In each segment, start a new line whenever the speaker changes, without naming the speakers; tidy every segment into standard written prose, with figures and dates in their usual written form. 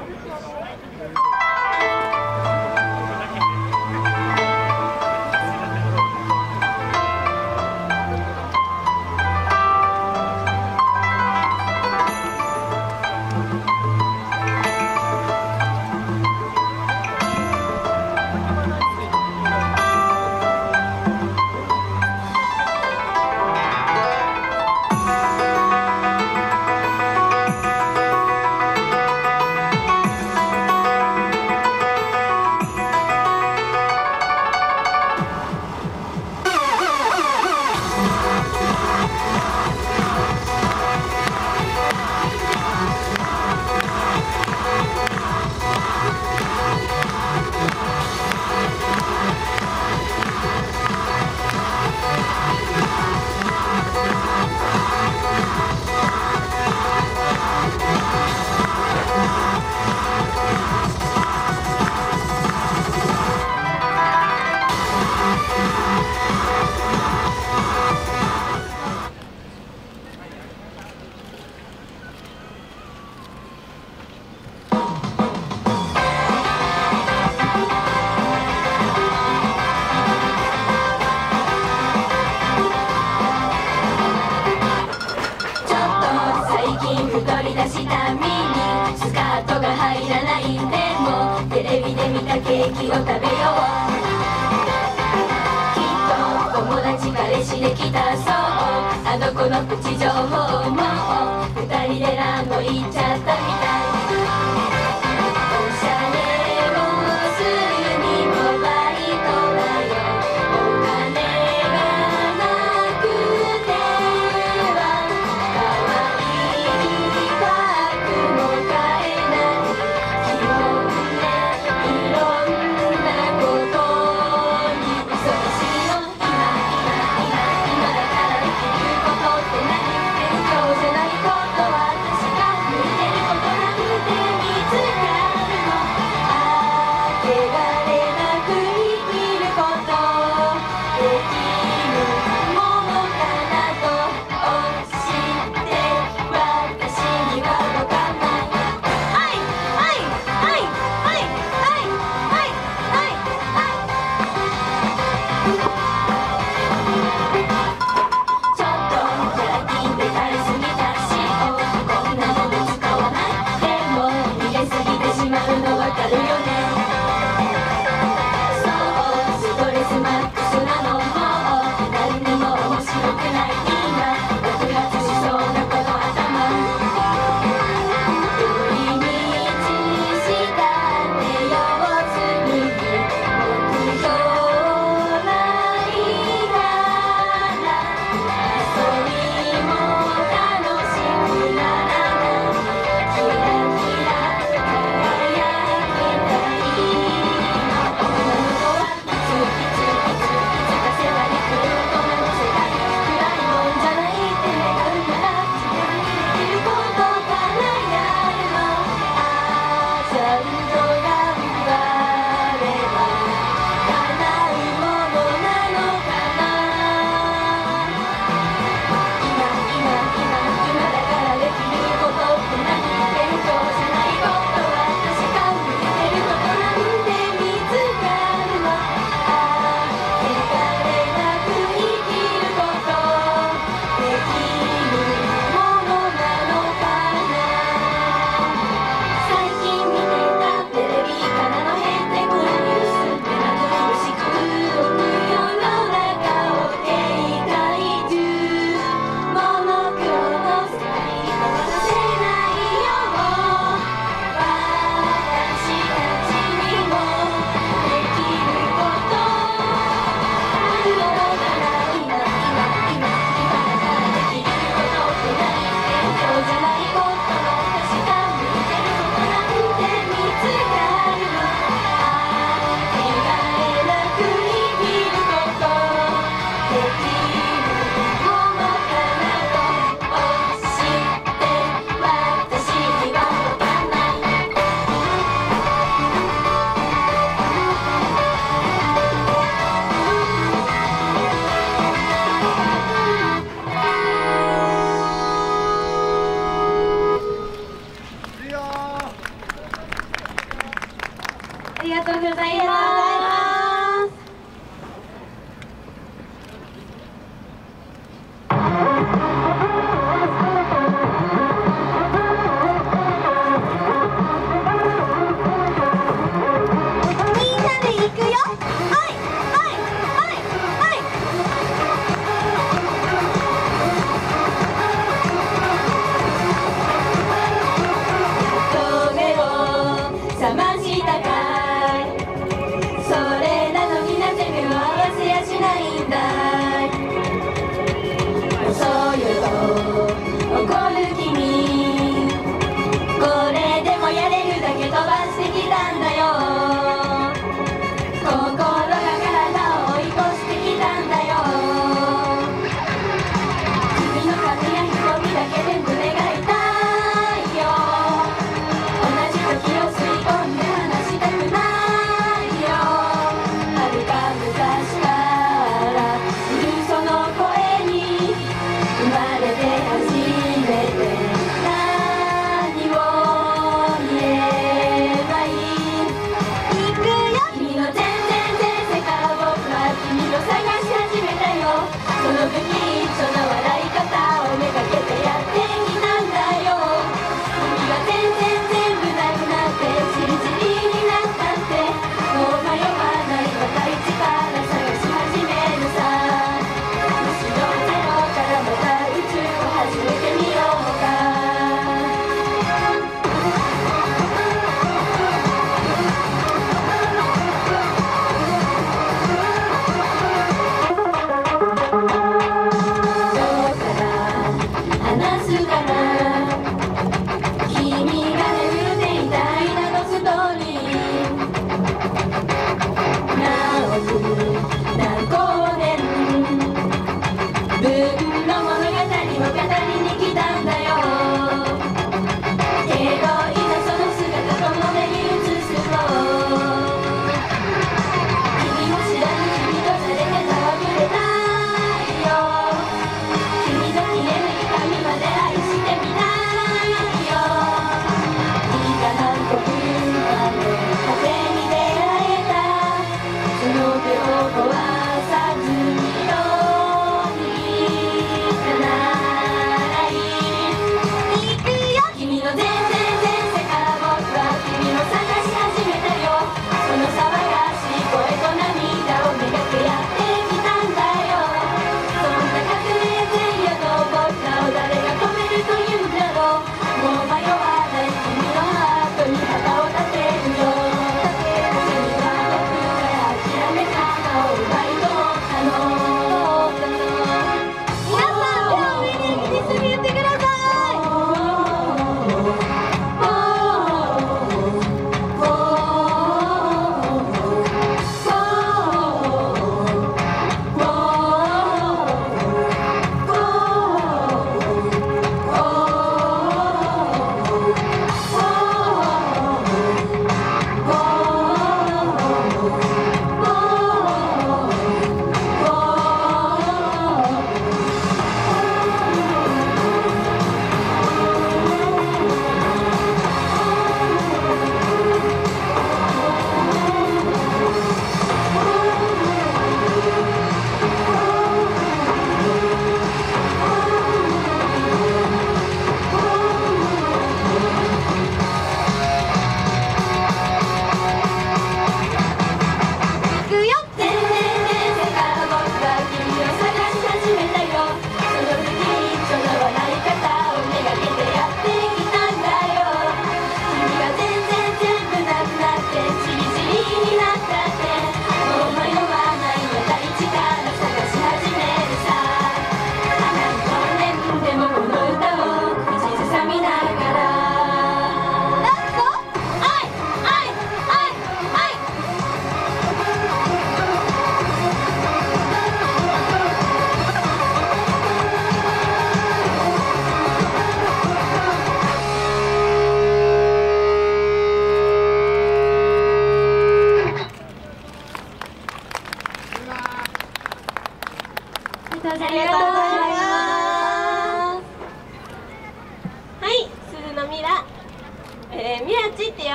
ケーキを食べよう。きっと友達彼氏できたそう。あの子のプチ情報も二人でランド行っちゃったみたい。おしゃれをするにもバイトだよ。お金がなくては可愛いバッグも買えない。基本ね、いろんなことに忙しいの。今だからできることって何？勉強じゃないことは確かにりがとうございます。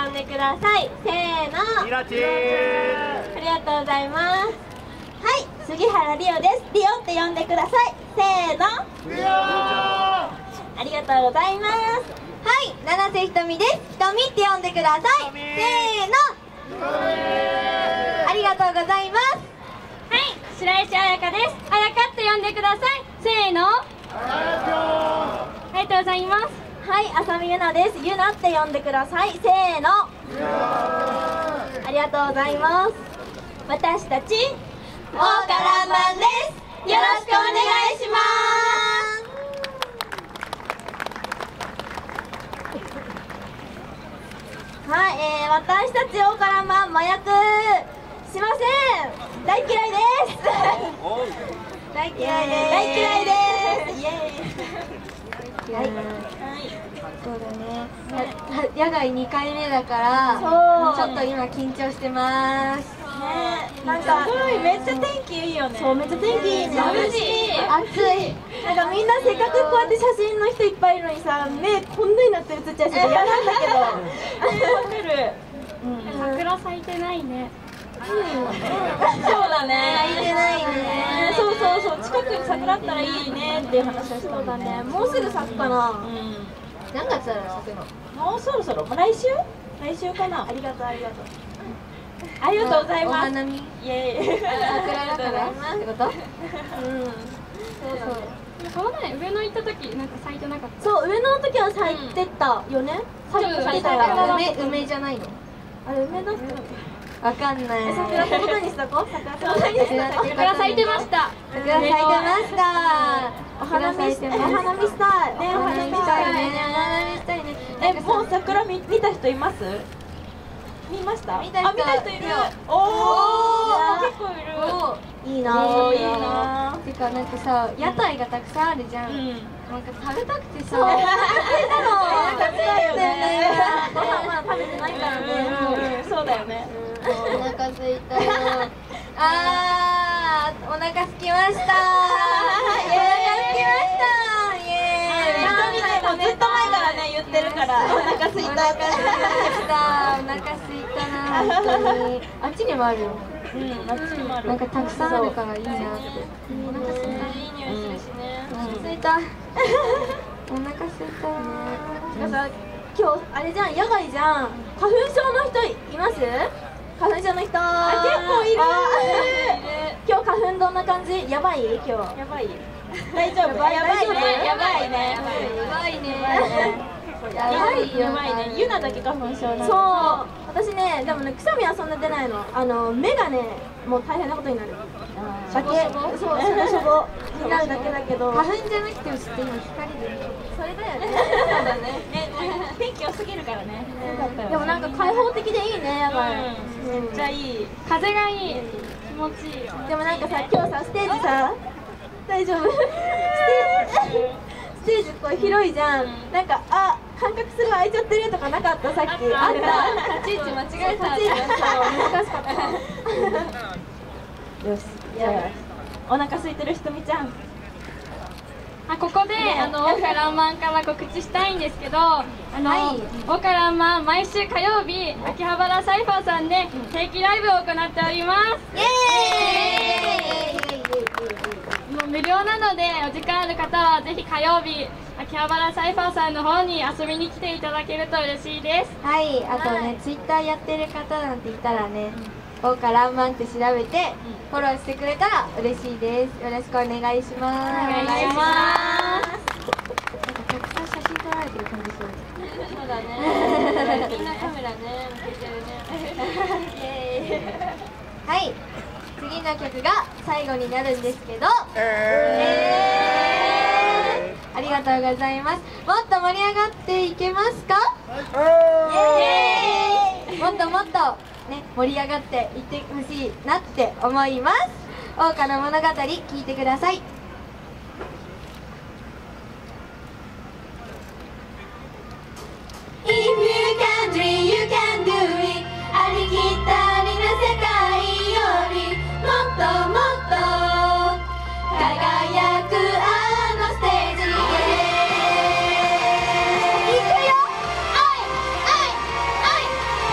呼んでください。せーの。
ミラチ
ありがとうございます。はい、杉原リオです。リオって呼んでください。せーの。ありがとうございます。はい、七瀬ひとみです。ひとみって呼んでください。せーの。ありがとうございます。
はい、白石彩香です。彩香って呼んでください。せーの。ありがとうございます。
はい、浅見ゆなです。ゆなって呼んでください。せーの。ありがとうございます。私たちオーカランマンです。よろしくお願いします。はい、私たちオーカランマン麻薬しません。大嫌いです。大嫌いです。大嫌いです。イエーイ。はい。そうだね。野外2回目だからちょっと今緊張してます。なんかすごいめっちゃ天気いいよね。そう、めっちゃ天気いいね。眩しい。暑い。なんかみんなせっかくこうやって写真の人いっぱいいるのにさ、目こんなになって写っちゃうし嫌なんだけど。わかる。
桜咲いてないね。
そうだね。咲いてないね。そうそうそう。近くに桜あったらいいねっていう話をしたんだね。もうすぐ咲くかな。何月だろう咲くの。もうそろそろ。来週？来週かな。ありがとうありがとう。ありがとうございます。お花見。イエーイ。桜だからってこと？うん。そうだね。
この前上野行った時なんか咲いてなかった。
そう、上野の時は咲いてたよね。咲いてたよ。梅じゃないの？あれ梅だったっけ？わかんない。桜ってことにしとこう。桜咲いてました。桜咲いてました。お花見したい。お花見したい。ね、お花見したいね。お花見したいね。もう桜見た人います？見ました？見た人いる。おお、結構いる。いいな。いいな。てかなんかさ、屋台がたくさんあるじゃん。なんか食べたくてさ。そう。なんか食べたいよね。ご飯まだ食べてないからね。そうだよね。お腹すいたよ。あー、お腹すきました。お腹すきました。イエーイ。もうずっと前からね言ってるから。お腹すいた。お腹すいたな。本当に。あっちにもあるよ。あっちにもある。なんかたくさんあるからいいなって。お腹すいた。いい匂いするしね。お腹すいた。お腹すいた。なんかさ、今日あれじゃん、野外じゃん。花粉症の人います？花粉症の人。結構いる。今日花粉どんな感じ？やばい？今日。やばい。大丈夫？やばいね。やばいね。やばいね。やばいよ。やばいね。ゆなだけ花粉症なの。そう。私ね、でもね、くしゃみはそんな出ないの。目がね、もう大変なことになる。だけ。そう、しょぼしょぼになるだけだけど。花粉じゃなくても知って今光で。それだよね。そうだね。天気良すぎるからね。でもなんか開放的でいいね、野外。めっちゃいい。風がいい。気持ちいいよ。でもなんかさ、今日さ、ステージさ、大丈夫？ステージこう広いじゃん。なんか、あ、感覚すごい開いちゃってるとかなかった？さっき。あった。立ち位置間違えた。難しかった。よし。じゃあ、お腹空いてるひとみちゃん。
ここで、オーカランマンから告知したいんですけど、オーカランマン毎週火曜日、秋葉原サイファーさんで定期ライブを行っております。イエーイ。もう無料なので、お時間ある方はぜひ火曜日、秋葉原サイファーさんの方に遊びに来ていただけると嬉しいです。はい、あとね、ツイッターやってる方なんていたらね、オーカランマンって調べてフォローしてくれたら嬉しいです。よろしくお願いします。お願いします。なんかたくさん写真撮られてる感じする。そうだね。みんなカメラね向けてるね。はい。次の曲が最後になるんですけど。ありがとうございます。もっと盛り上がっていけますか？もっともっと。ね、盛り上がっていってほしいなって思います。桜花の物語聞いてください。If you can dream, you can do it ありきたりな世界よりもっともっと輝くあのステージへ行くよ。おいおいおい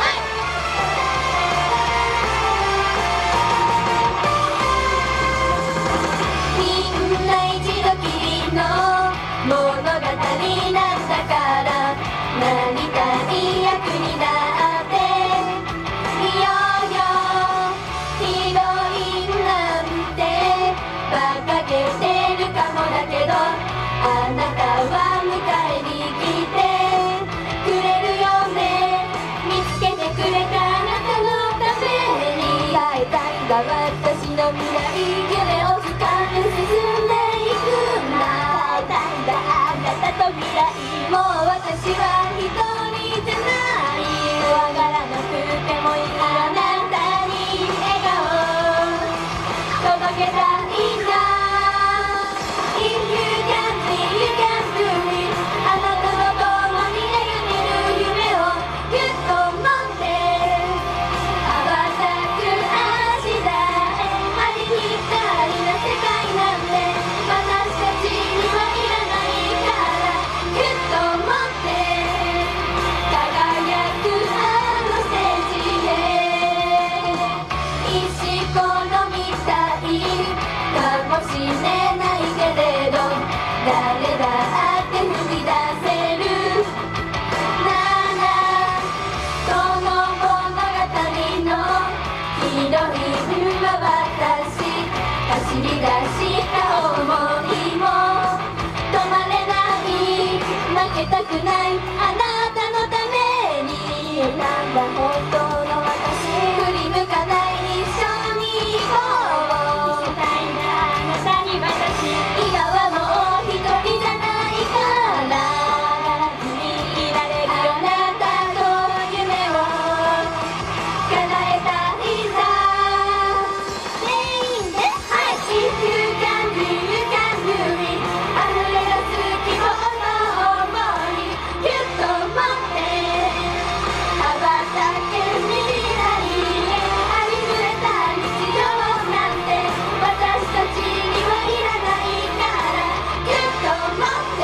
が私の未来、夢を掴んで進んでいくんだ。なんだあなたと未来、もう私は一人じゃない。怖がらなくてもいい、あなたに笑顔届けたいんだ。 If you can see, you can do it。 あなたと共に描ける夢をぎゅっと持って羽ばたく明日へ。ありきたりな世界なんて私たちにはいらないから、ぎゅっと持って輝くあのステージへ。石ころみたいかもしれないけれど、誰だって踏み出せるなら、この物語のヒロインは私。走り出した想いも止まれない、負けたくないあなたのために。なんだ本当の私、振り向かない、一緒に行こう。見せたいなあなたに私、今はもう一人じゃないから。いられるあなたと夢を叶えたいんだ。全員で、はい、If you can do, you can do it。 溢れ出す希望の想い、ぎゅっと持って羽ばたけ未来へ。ありふれた日常なんて私たちにはいらないから、ぎゅっと持って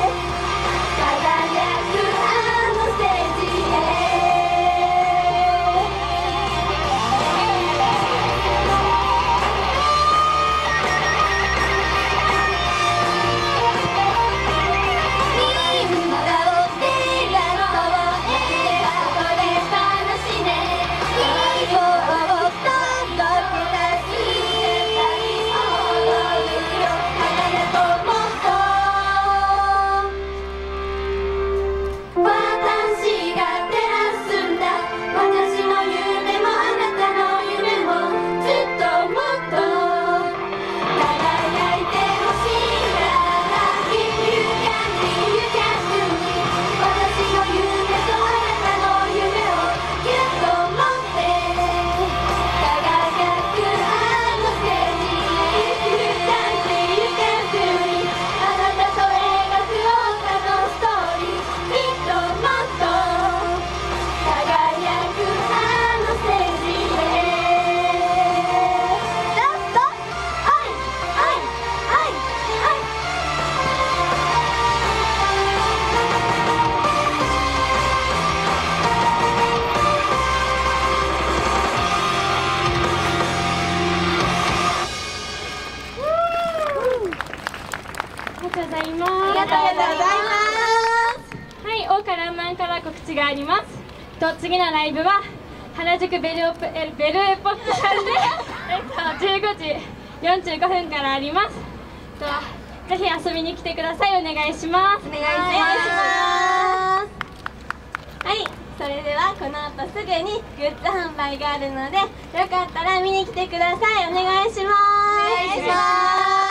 輝くあのステージへ。みんなを手がそう笑顔で話ね。希望を届けたい。輝こうもっと。私が照らすんだ。私の夢もあなたの夢もずっともっと輝いてほしいから。 If you can be, you can do it。 私の夢とあなたの夢をぎゅっと持って輝くあのステージへ。 If you can be, you can do it。 あなたと描く桜のストーリー、きっともっと輝くあのステージへ。ラスト、はいはいはいはい。
ありがとうございます。
ありがとうございます。
はい、オーカランマンから告知があります。次のライブは原宿ベルエポックさんで15時45分からあります。ぜひ遊びに来てください。お願いします。
お願いします。はい、それではこの後すぐにグッズ販売があるので、よかったら見に来てください。お願いします。お願いします。